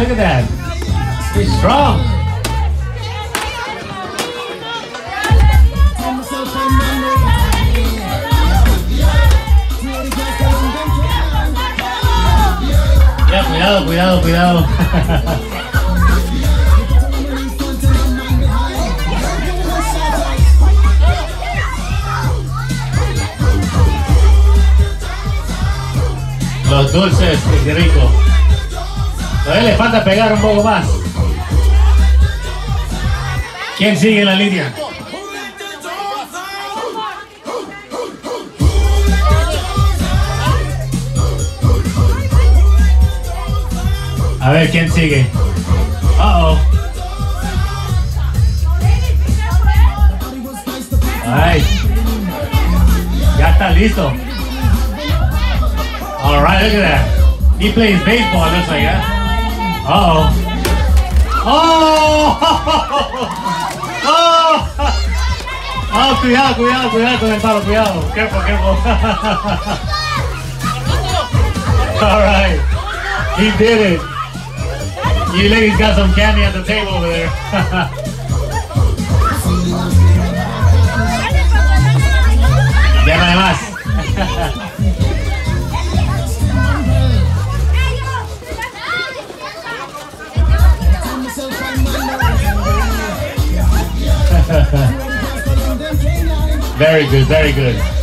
look at that. He's strong. Ya, cuidado, cuidado, cuidado. Los dulces, qué rico. Todavía le falta pegar un poco más. ¿Quién sigue en la línea? A ver, ¿quién sigue? Uh-oh. Ay. Ya está listo. All right, look at that. He plays baseball, looks like that. Uh-oh. Oh! Oh! Oh, cuidado, cuidado, cuidado con el palo, cuidado. Careful, careful. All right. He did it. You ladies got some candy at the table over there. Ya no hay más. Very good, very good.